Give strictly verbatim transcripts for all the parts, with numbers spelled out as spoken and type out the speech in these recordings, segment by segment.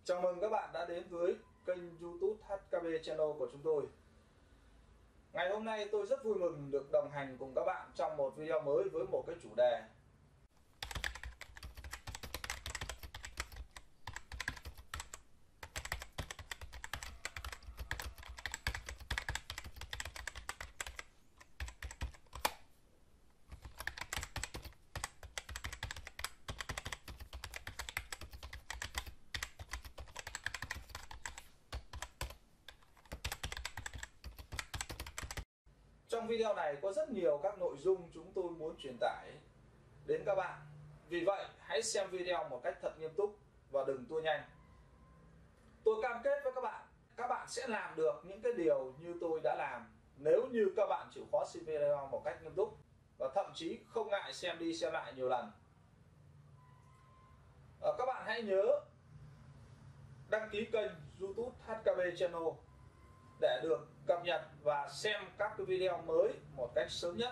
Chào mừng các bạn đã đến với kênh YouTube hát ca bê Channel của chúng tôi. Ngày hôm nay tôi rất vui mừng được đồng hành cùng các bạn trong một video mới với một cái chủ đề. Trong video này có rất nhiều các nội dung chúng tôi muốn truyền tải đến các bạn. Vì vậy, hãy xem video một cách thật nghiêm túc và đừng tua nhanh. Tôi cam kết với các bạn, các bạn sẽ làm được những cái điều như tôi đã làm nếu như các bạn chịu khó xem video một cách nghiêm túc và thậm chí không ngại xem đi xem lại nhiều lần. À, các bạn hãy nhớ đăng ký kênh YouTube hát ca bê Channel để được cập nhật và xem các cái video mới một cách sớm nhất.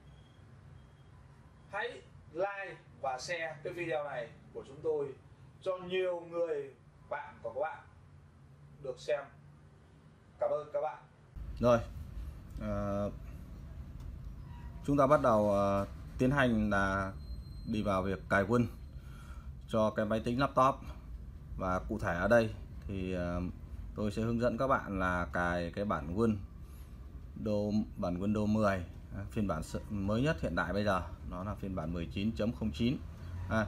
Hãy like và share cái video này của chúng tôi cho nhiều người bạn của các bạn được xem. Cảm ơn các bạn. Rồi, à, chúng ta bắt đầu à, tiến hành là đi vào việc cài Win cho cái máy tính laptop. Và cụ thể ở đây thì à, tôi sẽ hướng dẫn các bạn là cài cái bản Win bản Windows mười, à, phiên bản mới nhất hiện tại bây giờ nó là phiên bản mười chín chấm không chín. à,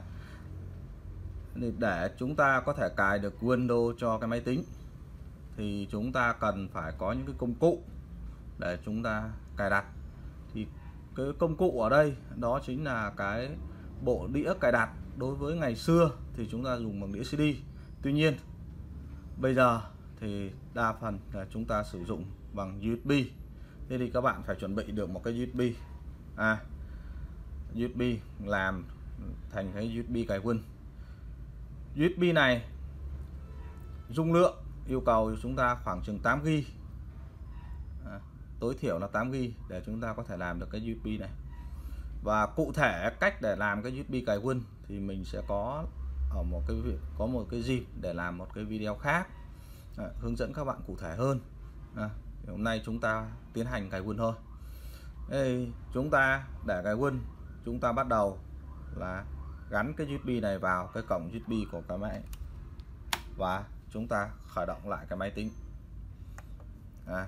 để chúng ta có thể cài được Windows cho cái máy tính thì chúng ta cần phải có những cái công cụ để chúng ta cài đặt. Thì cái công cụ ở đây đó chính là cái bộ đĩa cài đặt. Đối với ngày xưa thì chúng ta dùng bằng đĩa xê đê, tuy nhiên bây giờ thì đa phần là chúng ta sử dụng bằng u ét bê. Thế thì các bạn phải chuẩn bị được một cái u ét bê, à, u ét bê làm thành cái u ét bê cài Win. u ét bê này dung lượng yêu cầu chúng ta khoảng chừng tám gi ga bai, à, tối thiểu là tám gi ga bai để chúng ta có thể làm được cái u ét bê này. Và cụ thể cách để làm cái u ét bê cài Win thì mình sẽ có ở một cái có một cái dịp để làm một cái video khác, à, hướng dẫn các bạn cụ thể hơn. à, hôm nay chúng ta tiến hành cài Win thôi. Đây, chúng ta để cài Win, chúng ta bắt đầu là gắn cái u ét bê này vào cái cổng u ét bê của cái máy và chúng ta khởi động lại cái máy tính. à.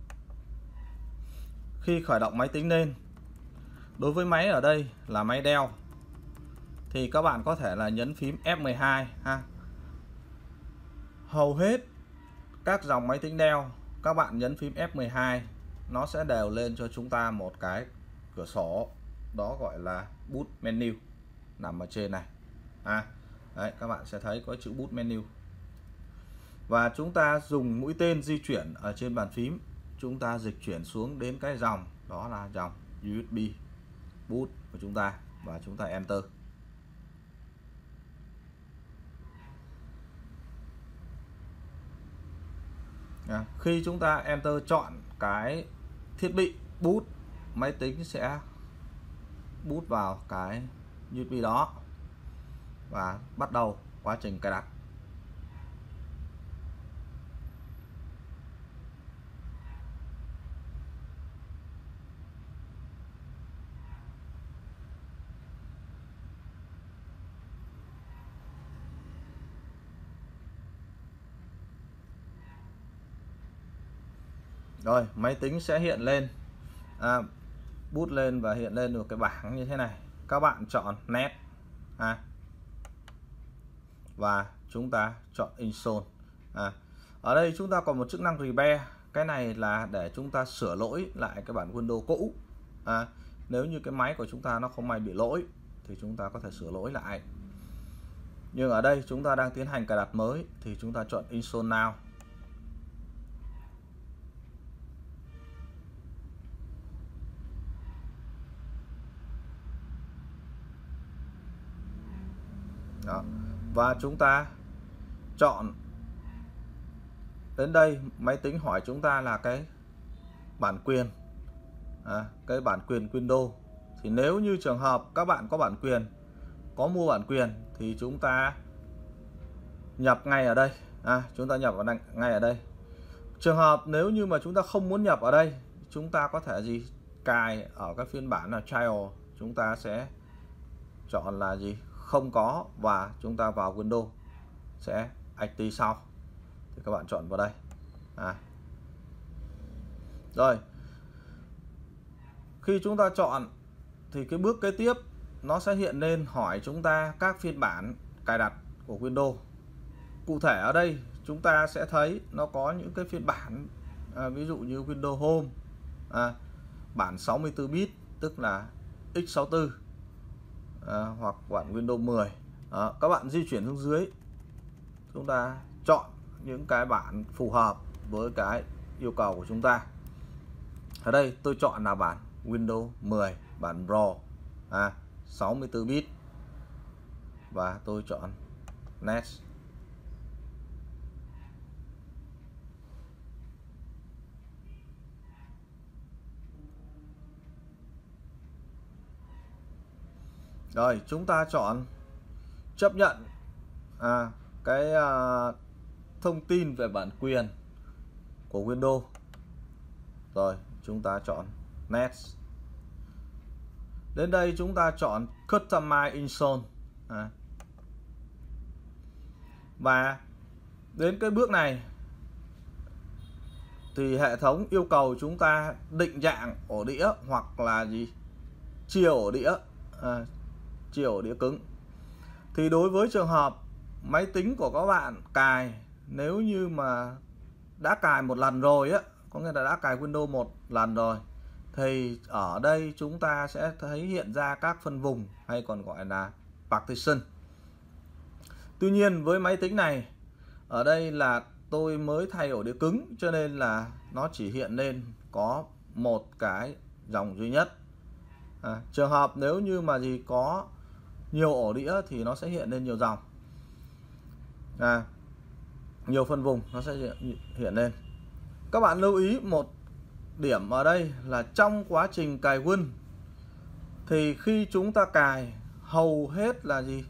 Khi khởi động máy tính lên, đối với máy ở đây là máy Dell thì các bạn có thể là nhấn phím F mười hai ha. Hầu hết các dòng máy tính Dell các bạn nhấn phím F mười hai nó sẽ đều lên cho chúng ta một cái cửa sổ, đó gọi là boot menu nằm ở trên này. à, Đấy, các bạn sẽ thấy có chữ boot menu và chúng ta dùng mũi tên di chuyển ở trên bàn phím, chúng ta dịch chuyển xuống đến cái dòng đó là dòng u ét bê boot của chúng ta và chúng ta enter. À, khi chúng ta enter chọn cái thiết bị boot, máy tính sẽ boot vào cái u ét bê đó và bắt đầu quá trình cài đặt. Rồi, máy tính sẽ hiện lên, à, boot lên và hiện lên được cái bảng như thế này. Các bạn chọn net, à, và chúng ta chọn install. à, Ở đây chúng ta còn một chức năng repair. Cái này là để chúng ta sửa lỗi lại cái bản Windows cũ. à, Nếu như cái máy của chúng ta nó không may bị lỗi thì chúng ta có thể sửa lỗi lại. Nhưng ở đây chúng ta đang tiến hành cài đặt mới thì chúng ta chọn install now. Đó. Và chúng ta chọn đến đây, máy tính hỏi chúng ta là cái bản quyền, à, cái bản quyền Windows. Thì nếu như trường hợp các bạn có bản quyền, có mua bản quyền thì chúng ta nhập ngay ở đây. À, chúng ta nhập vào ngay ở đây. Trường hợp nếu như mà chúng ta không muốn nhập ở đây, chúng ta có thể gì cài ở các phiên bản là child, chúng ta sẽ chọn là gì không có và chúng ta vào Windows sẽ active sau, thì các bạn chọn vào đây. À. Rồi khi chúng ta chọn thì cái bước kế tiếp nó sẽ hiện lên hỏi chúng ta các phiên bản cài đặt của Windows. Cụ thể ở đây chúng ta sẽ thấy nó có những cái phiên bản, à, ví dụ như Windows Home, à, bản sáu mươi tư bit tức là x sáu mươi tư, à, hoặc bản Windows mười. À, các bạn di chuyển xuống dưới, chúng ta chọn những cái bản phù hợp với cái yêu cầu của chúng ta. Ở đây tôi chọn là bản Windows mười, bản Pro, à, sáu mươi tư bit, và tôi chọn Next. Rồi chúng ta chọn chấp nhận à, cái à, thông tin về bản quyền của Windows. Rồi chúng ta chọn Next. Đến đây chúng ta chọn Customize Install, à. Và đến cái bước này thì hệ thống yêu cầu chúng ta định dạng ổ đĩa hoặc là gì chia ổ đĩa, à, chia ổ đĩa cứng. Thì đối với trường hợp máy tính của các bạn cài, nếu như mà đã cài một lần rồi á, có nghĩa là đã cài Windows một lần rồi, thì ở đây chúng ta sẽ thấy hiện ra các phân vùng hay còn gọi là partition. Tuy nhiên với máy tính này, ở đây là tôi mới thay ổ đĩa cứng cho nên là nó chỉ hiện lên có một cái dòng duy nhất. À, trường hợp nếu như mà gì có nhiều ổ đĩa thì nó sẽ hiện lên nhiều dòng, à, nhiều phân vùng nó sẽ hiện lên. Các bạn lưu ý một điểm ở đây là trong quá trình cài Win thì khi chúng ta cài hầu hết là gì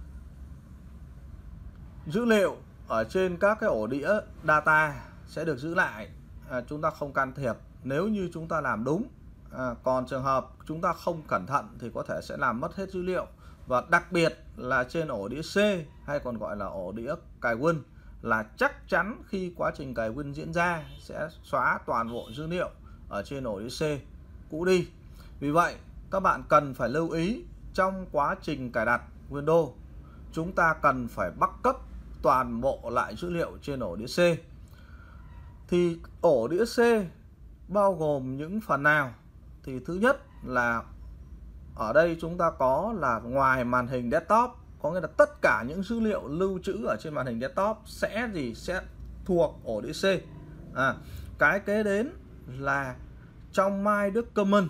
dữ liệu ở trên các cái ổ đĩa data sẽ được giữ lại, à, chúng ta không can thiệp nếu như chúng ta làm đúng. À, còn trường hợp chúng ta không cẩn thận thì có thể sẽ làm mất hết dữ liệu, và đặc biệt là trên ổ đĩa C hay còn gọi là ổ đĩa cài Win là chắc chắn khi quá trình cài Win diễn ra sẽ xóa toàn bộ dữ liệu ở trên ổ đĩa C cũ đi. Vì vậy các bạn cần phải lưu ý trong quá trình cài đặt Windows chúng ta cần phải backup toàn bộ lại dữ liệu trên ổ đĩa C. Thì ổ đĩa C bao gồm những phần nào? Thì thứ nhất là ở đây chúng ta có là ngoài màn hình desktop, có nghĩa là tất cả những dữ liệu lưu trữ ở trên màn hình desktop sẽ gì sẽ thuộc ổ đĩa C. À, cái kế đến là trong My Document,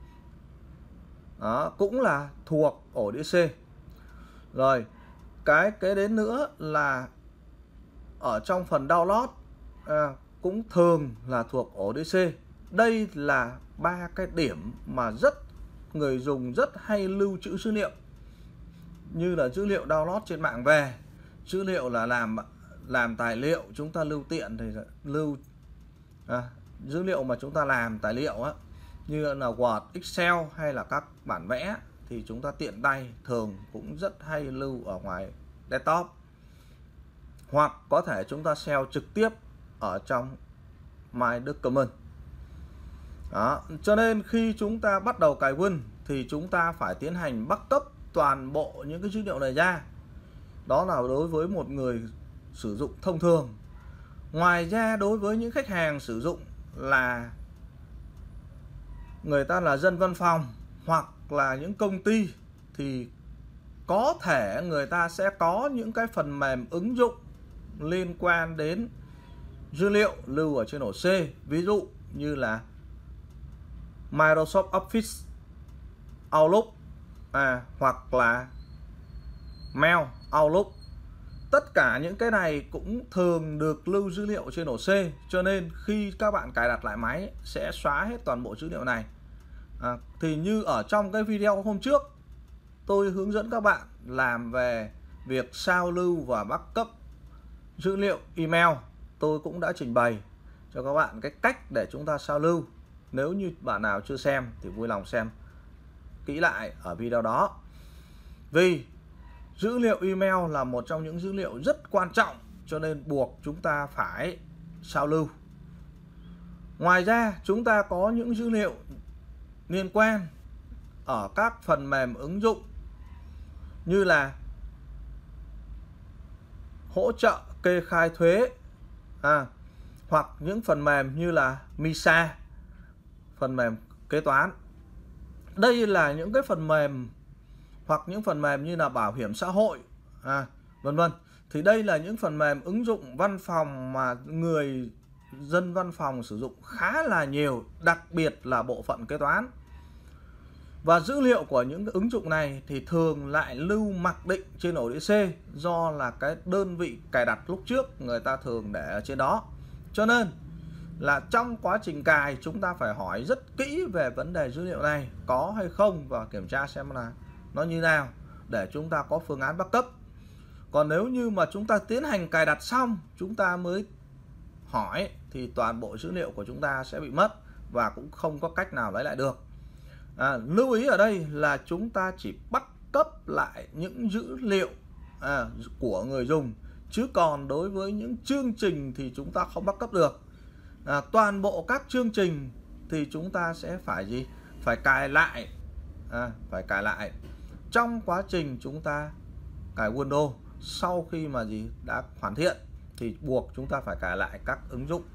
đó cũng là thuộc ổ đĩa C. Rồi cái kế đến nữa là ở trong phần download, à, cũng thường là thuộc ổ đĩa C. Đây là ba cái điểm mà rất người dùng rất hay lưu trữ dữ liệu, như là dữ liệu download trên mạng về, dữ liệu là làm làm tài liệu chúng ta lưu tiện thì lưu, à, dữ liệu mà chúng ta làm tài liệu á, như là Word, Excel hay là các bản vẽ thì chúng ta tiện tay thường cũng rất hay lưu ở ngoài desktop, hoặc có thể chúng ta save trực tiếp ở trong My Document. Đó, cho nên khi chúng ta bắt đầu cài Win thì chúng ta phải tiến hành backup toàn bộ những cái dữ liệu này ra. Đó là đối với một người sử dụng thông thường. Ngoài ra đối với những khách hàng sử dụng là người ta là dân văn phòng hoặc là những công ty thì có thể người ta sẽ có những cái phần mềm ứng dụng liên quan đến dữ liệu lưu ở trên ổ C, ví dụ như là Microsoft Office, Outlook, à, hoặc là Mail, Outlook. Tất cả những cái này cũng thường được lưu dữ liệu trên ổ C, cho nên khi các bạn cài đặt lại máy sẽ xóa hết toàn bộ dữ liệu này. À, thì như ở trong cái video hôm trước tôi hướng dẫn các bạn làm về việc sao lưu và backup dữ liệu email, tôi cũng đã trình bày cho các bạn cái cách để chúng ta sao lưu. Nếu như bạn nào chưa xem thì vui lòng xem kỹ lại ở video đó. Vì dữ liệu email là một trong những dữ liệu rất quan trọng, cho nên buộc chúng ta phải sao lưu. Ngoài ra chúng ta có những dữ liệu liên quan ở các phần mềm ứng dụng như là hỗ trợ kê khai thuế, à, hoặc những phần mềm như là MISA, phần mềm kế toán. Đây là những cái phần mềm, hoặc những phần mềm như là bảo hiểm xã hội, à, vân vân. Thì đây là những phần mềm ứng dụng văn phòng mà người dân văn phòng sử dụng khá là nhiều, đặc biệt là bộ phận kế toán. Và dữ liệu của những ứng dụng này thì thường lại lưu mặc định trên ổ đĩa C, do là cái đơn vị cài đặt lúc trước người ta thường để ở trên đó. Cho nên là trong quá trình cài chúng ta phải hỏi rất kỹ về vấn đề dữ liệu này có hay không, và kiểm tra xem là nó như nào để chúng ta có phương án backup. Còn nếu như mà chúng ta tiến hành cài đặt xong chúng ta mới hỏi thì toàn bộ dữ liệu của chúng ta sẽ bị mất và cũng không có cách nào lấy lại được. À, lưu ý ở đây là chúng ta chỉ backup lại những dữ liệu à, của người dùng, chứ còn đối với những chương trình thì chúng ta không backup được. À, toàn bộ các chương trình thì chúng ta sẽ phải gì? Phải cài lại, à, phải cài lại trong quá trình chúng ta cài Windows. Sau khi mà gì đã hoàn thiện thì buộc chúng ta phải cài lại các ứng dụng.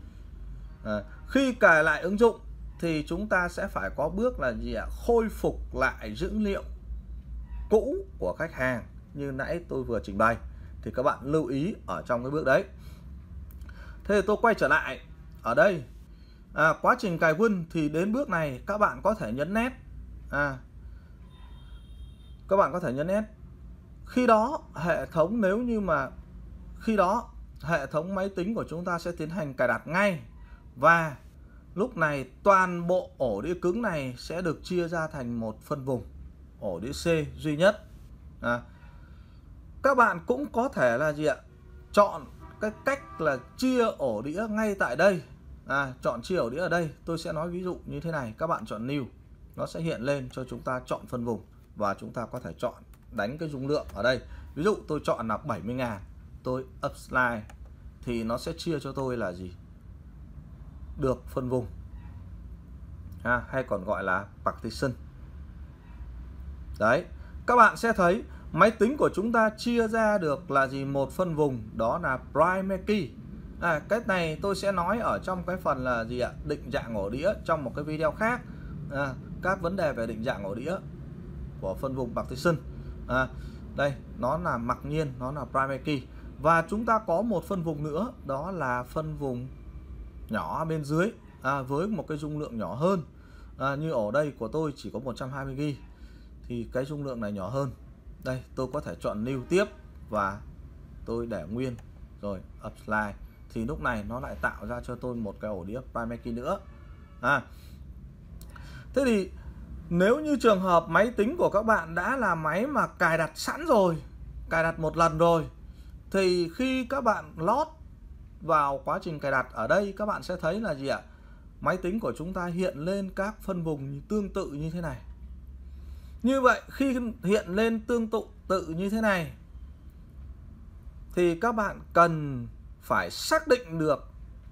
À, khi cài lại ứng dụng thì chúng ta sẽ phải có bước là gì ạ? Khôi phục lại dữ liệu cũ của khách hàng như nãy tôi vừa trình bày, thì các bạn lưu ý ở trong cái bước đấy. Thế thì tôi quay trở lại ở đây, à, quá trình cài Win thì đến bước này các bạn có thể nhấn nét, à, các bạn có thể nhấn nét. Khi đó hệ thống nếu như mà khi đó hệ thống máy tính của chúng ta sẽ tiến hành cài đặt ngay, và lúc này toàn bộ ổ đĩa cứng này sẽ được chia ra thành một phân vùng ổ đĩa C duy nhất. À, các bạn cũng có thể là gì ạ? Chọn cái cách là chia ổ đĩa ngay tại đây. À, chọn chia ổ đĩa ở đây. Tôi sẽ nói ví dụ như thế này. Các bạn chọn New, nó sẽ hiện lên cho chúng ta chọn phân vùng, và chúng ta có thể chọn đánh cái dung lượng ở đây. Ví dụ tôi chọn là bảy mươi ngàn, tôi up slide thì nó sẽ chia cho tôi là gì? Được phân vùng, à, hay còn gọi là partition. Đấy, các bạn sẽ thấy máy tính của chúng ta chia ra được là gì? Một phân vùng, đó là primary key. À, cái này tôi sẽ nói ở trong cái phần là gì ạ? Định dạng ổ đĩa trong một cái video khác. À, các vấn đề về định dạng ổ đĩa của phân vùng partition. À, đây, nó là mặc nhiên, nó là primary key. Và chúng ta có một phân vùng nữa, đó là phân vùng nhỏ bên dưới, à, với một cái dung lượng nhỏ hơn. À, như ở đây của tôi chỉ có một trăm hai mươi gi ga bai, thì cái dung lượng này nhỏ hơn. Đây, tôi có thể chọn New tiếp và tôi để nguyên rồi up slide, thì lúc này nó lại tạo ra cho tôi một cái ổ đĩa primary key nữa. À, thế thì nếu như trường hợp máy tính của các bạn đã là máy mà cài đặt sẵn rồi, cài đặt một lần rồi, thì khi các bạn lót vào quá trình cài đặt ở đây, các bạn sẽ thấy là gì ạ? Máy tính của chúng ta hiện lên các phân vùng tương tự như thế này. Như vậy khi hiện lên tương tự tự như thế này thì các bạn cần phải xác định được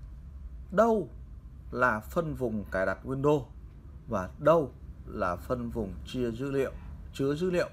đâu là phân vùng cài đặt Windows và đâu là phân vùng chia dữ liệu, chứa dữ liệu.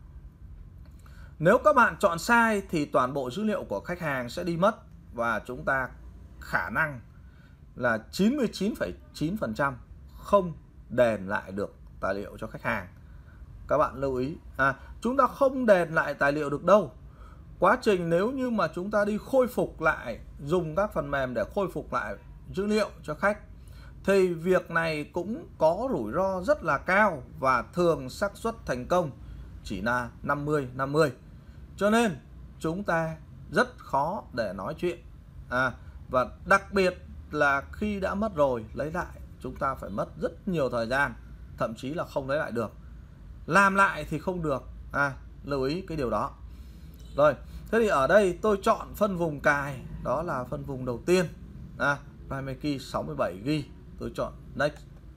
Nếu các bạn chọn sai thì toàn bộ dữ liệu của khách hàng sẽ đi mất, và chúng ta khả năng là chín mươi chín phẩy chín phần trăm không đền lại được tài liệu cho khách hàng. Các bạn lưu ý, à, chúng ta không đền lại tài liệu được đâu. Quá trình nếu như mà chúng ta đi khôi phục lại, dùng các phần mềm để khôi phục lại dữ liệu cho khách, thì việc này cũng có rủi ro rất là cao, và thường xác suất thành công chỉ là năm mươi năm mươi. Cho nên chúng ta rất khó để nói chuyện. À, và đặc biệt là khi đã mất rồi, lấy lại chúng ta phải mất rất nhiều thời gian, thậm chí là không lấy lại được. Làm lại thì không được. À, lưu ý cái điều đó. Rồi, Thế thì ở đây tôi chọn phân vùng cài, đó là phân vùng đầu tiên, à, primary key sáu mươi bảy gi bi, tôi chọn next.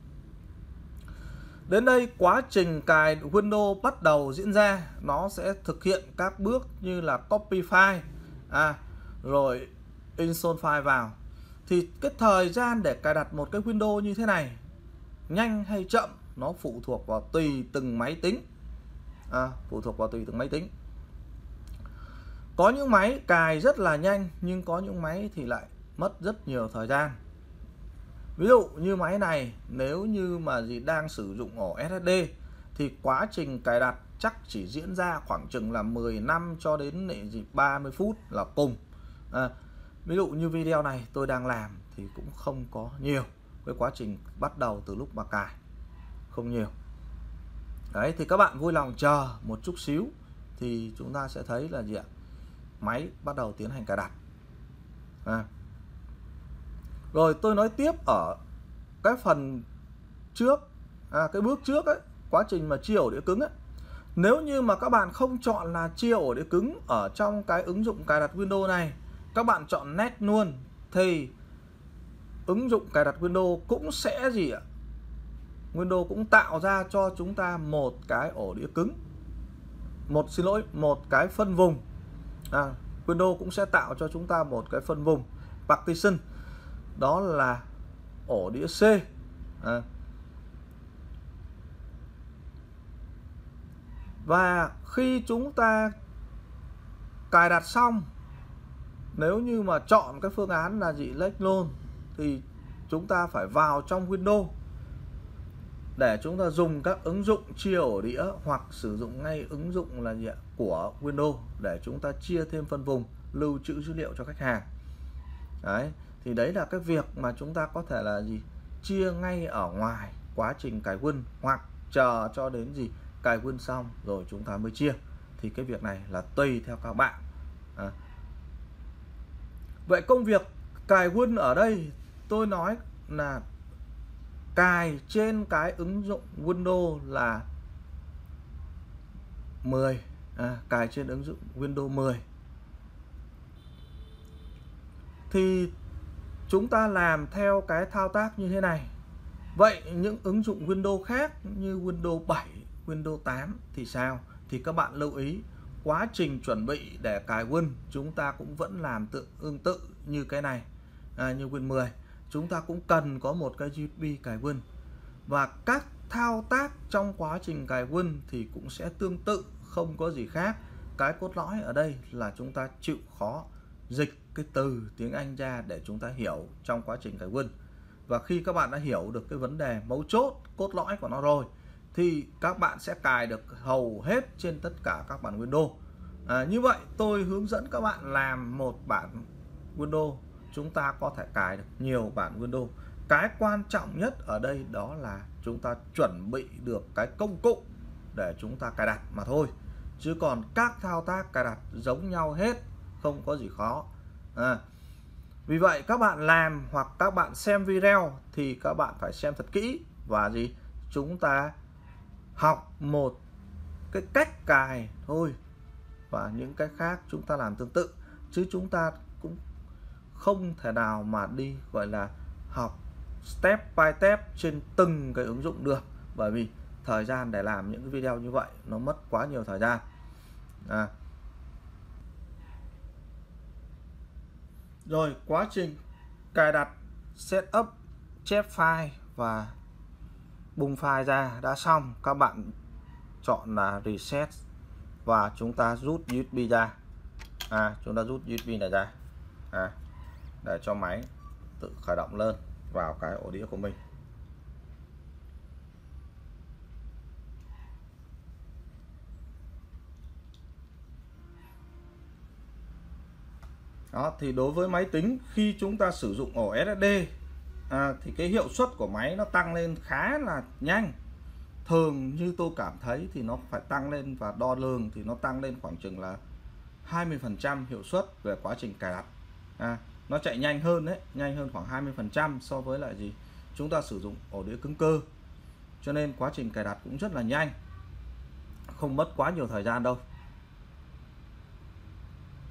Đến đây quá trình cài Windows bắt đầu diễn ra, nó sẽ thực hiện các bước như là copy file, à, rồi install file vào. Thì cái thời gian để cài đặt một cái Windows như thế này nhanh hay chậm nó phụ thuộc vào tùy từng máy tính, à, phụ thuộc vào tùy từng máy tính. Có những máy cài rất là nhanh nhưng có những máy thì lại mất rất nhiều thời gian. Ví dụ như máy này nếu như mà gì đang sử dụng ổ ét ét đê thì quá trình cài đặt chắc chỉ diễn ra khoảng chừng là mười lăm cho đến gì ba mươi phút là cùng. À, ví dụ như video này tôi đang làm thì cũng không có nhiều, cái quá trình bắt đầu từ lúc mà cài không nhiều. Đấy thì các bạn vui lòng chờ một chút xíu thì chúng ta sẽ thấy là gì ạ? Máy bắt đầu tiến hành cài đặt. À. Rồi tôi nói tiếp ở cái phần trước, à, cái bước trước ấy, quá trình mà chia ổ đĩa cứng ấy. Nếu như mà các bạn không chọn là chia ổ đĩa cứng ở trong cái ứng dụng cài đặt Windows này, các bạn chọn Next luôn, thì ứng dụng cài đặt Windows cũng sẽ gì ạ? Windows cũng tạo ra cho chúng ta một cái ổ đĩa cứng, một xin lỗi một cái phân vùng. À, Windows cũng sẽ tạo cho chúng ta một cái phân vùng partition, đó là ổ đĩa C. À. Và khi chúng ta cài đặt xong, nếu như mà chọn cái phương án là gì Next luôn thì chúng ta phải vào trong Windows để chúng ta dùng các ứng dụng chia ổ đĩa hoặc sử dụng ngay ứng dụng là gì ạ? Của Windows để chúng ta chia thêm phân vùng, lưu trữ dữ liệu cho khách hàng. Đấy, thì đấy là cái việc mà chúng ta có thể là gì chia ngay ở ngoài quá trình cài Win, hoặc chờ cho đến gì cài Win xong rồi chúng ta mới chia. Thì cái việc này là tùy theo các bạn. À. Vậy công việc cài Win ở đây tôi nói là cài trên cái ứng dụng Windows là mười, à, cài trên ứng dụng Windows mười. Thì chúng ta làm theo cái thao tác như thế này. Vậy những ứng dụng Windows khác như Windows bảy, Windows tám thì sao? Thì các bạn lưu ý quá trình chuẩn bị để cài Win chúng ta cũng vẫn làm tự tương tự như cái này, à, như Win mười. Chúng ta cũng cần có một cái u ét bê cài Win. Và các thao tác trong quá trình cài Win thì cũng sẽ tương tự, không có gì khác. Cái cốt lõi ở đây là chúng ta chịu khó dịch cái từ tiếng Anh ra để chúng ta hiểu trong quá trình cài Win. Và khi các bạn đã hiểu được cái vấn đề mấu chốt, cốt lõi của nó rồi thì các bạn sẽ cài được hầu hết trên tất cả các bản Windows. À, như vậy tôi hướng dẫn các bạn làm một bản Windows, chúng ta có thể cài được nhiều bản Windows. Cái quan trọng nhất ở đây đó là chúng ta chuẩn bị được cái công cụ để chúng ta cài đặt mà thôi. Chứ còn các thao tác cài đặt giống nhau hết, không có gì khó. À, vì vậy các bạn làm hoặc các bạn xem video thì các bạn phải xem thật kỹ và gì chúng ta học một cái cách cài thôi, và những cái khác chúng ta làm tương tự, chứ chúng ta cũng không thể nào mà đi gọi là học step by step trên từng cái ứng dụng được, bởi vì thời gian để làm những cái video như vậy nó mất quá nhiều thời gian. À. Rồi quá trình cài đặt, setup, chép file và bung file ra đã xong, các bạn chọn là reset và chúng ta rút u ét bê ra. À, chúng ta rút u ét bê này ra, à, để cho máy tự khởi động lên vào cái ổ đĩa của mình. Đó, thì đối với máy tính khi chúng ta sử dụng ổ ét ét đê, à, thì cái hiệu suất của máy nó tăng lên khá là nhanh. Thường như tôi cảm thấy thì nó phải tăng lên, và đo lường thì nó tăng lên khoảng chừng là hai mươi phần trăm hiệu suất về quá trình cài đặt. À, nó chạy nhanh hơn đấy, nhanh hơn khoảng hai mươi phần trăm so với lại gì chúng ta sử dụng ổ đĩa cứng cơ. Cho nên quá trình cài đặt cũng rất là nhanh, không mất quá nhiều thời gian đâu.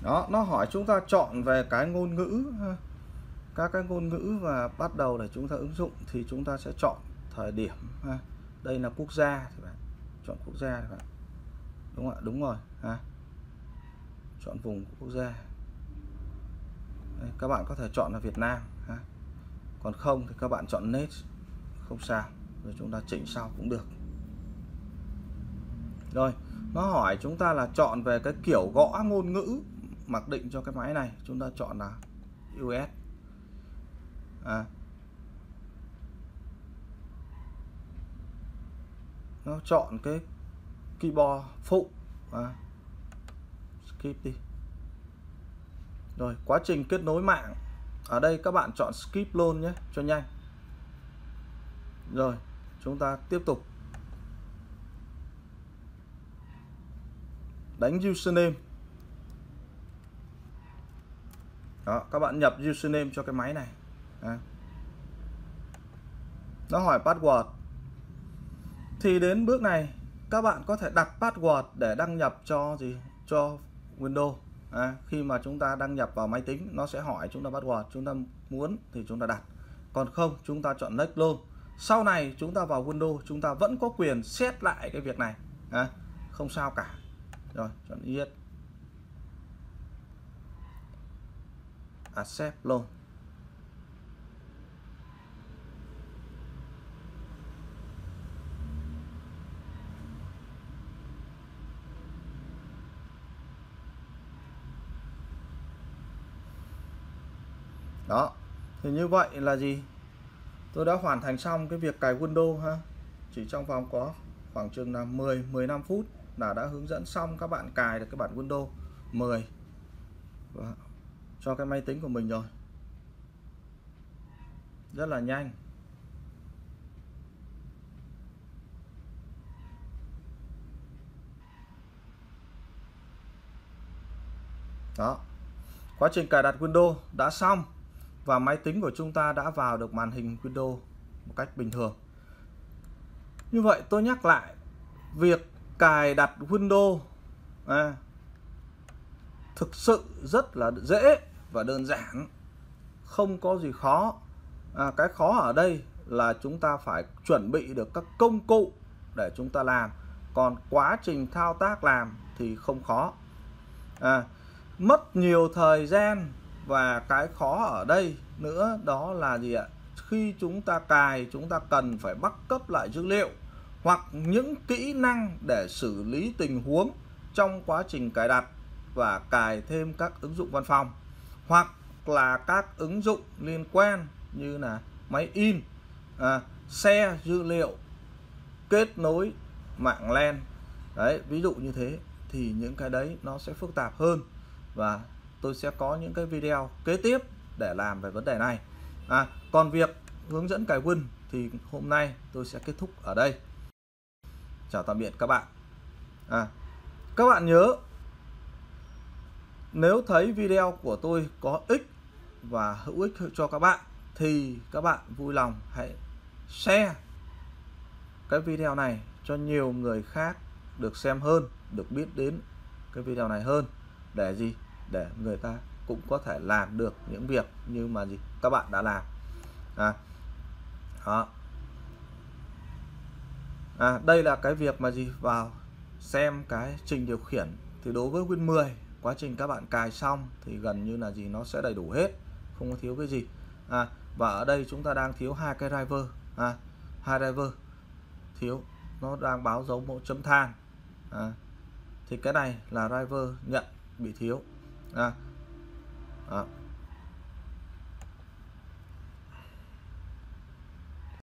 Đó, nó hỏi chúng ta chọn về cái ngôn ngữ, các cái ngôn ngữ và bắt đầu để chúng ta ứng dụng thì chúng ta sẽ chọn thời điểm. Đây là quốc gia thì bạn chọn quốc gia thì bạn. Đúng không ạ? Đúng rồi ha. Chọn vùng quốc gia. Đây, các bạn có thể chọn là Việt Nam ha. Còn không thì các bạn chọn Next, không sao, rồi chúng ta chỉnh sau cũng được. Rồi, nó hỏi chúng ta là chọn về cái kiểu gõ ngôn ngữ mặc định cho cái máy này, chúng ta chọn là u ét. À, nó chọn cái keyboard phụ, à, skip đi. Rồi, quá trình kết nối mạng ở đây các bạn chọn skip luôn nhé cho nhanh. Rồi, chúng ta tiếp tục đánh username. Đó, các bạn nhập username cho cái máy này. À. Nó hỏi password. Thì đến bước này các bạn có thể đặt password để đăng nhập cho gì? Cho Windows. À, khi mà chúng ta đăng nhập vào máy tính nó sẽ hỏi chúng ta password, chúng ta muốn thì chúng ta đặt. Còn không chúng ta chọn next luôn. Sau này chúng ta vào Windows chúng ta vẫn có quyền set lại cái việc này. À, không sao cả. Rồi, chọn yes. Accept luôn. Đó, thì như vậy là gì? Tôi đã hoàn thành xong cái việc cài Windows ha. Chỉ trong vòng có khoảng chừng là mười mười lăm phút là đã hướng dẫn xong các bạn cài được cái bản Windows mười cho cái máy tính của mình rồi. Rất là nhanh. Đó. Quá trình cài đặt Windows đã xong và máy tính của chúng ta đã vào được màn hình Windows một cách bình thường. Như vậy tôi nhắc lại, việc cài đặt Windows à, thực sự rất là dễ và đơn giản, không có gì khó. À, cái khó ở đây là chúng ta phải chuẩn bị được các công cụ để chúng ta làm, còn quá trình thao tác làm thì không khó. À, mất nhiều thời gian và cái khó ở đây nữa đó là gì ạ? Khi chúng ta cài chúng ta cần phải backup lại dữ liệu hoặc những kỹ năng để xử lý tình huống trong quá trình cài đặt và cài thêm các ứng dụng văn phòng hoặc là các ứng dụng liên quan như là máy in, à, share dữ liệu, kết nối mạng LAN. Đấy, ví dụ như thế thì những cái đấy nó sẽ phức tạp hơn và tôi sẽ có những cái video kế tiếp để làm về vấn đề này. À, còn việc hướng dẫn cài Win thì hôm nay tôi sẽ kết thúc ở đây. Chào tạm biệt các bạn. À, các bạn nhớ, nếu thấy video của tôi có ích và hữu ích cho các bạn thì các bạn vui lòng hãy share cái video này cho nhiều người khác được xem hơn, được biết đến cái video này hơn, để gì? Để người ta cũng có thể làm được những việc như mà gì các bạn đã làm. À, đó. À, đây là cái việc mà gì vào xem cái trình điều khiển. Thì đối với Win mười, quá trình các bạn cài xong thì gần như là gì nó sẽ đầy đủ hết, không có thiếu cái gì. À, và ở đây chúng ta đang thiếu hai cái driver, à, hai driver thiếu, nó đang báo dấu một chấm than. À, thì cái này là driver nhận bị thiếu. À, đó.